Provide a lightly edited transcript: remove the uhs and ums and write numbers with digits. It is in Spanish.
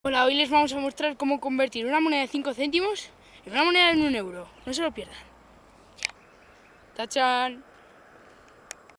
Hola, hoy les vamos a mostrar cómo convertir una moneda de 5 céntimos en una moneda de 1 euro. No se lo pierdan. ¡Tachán!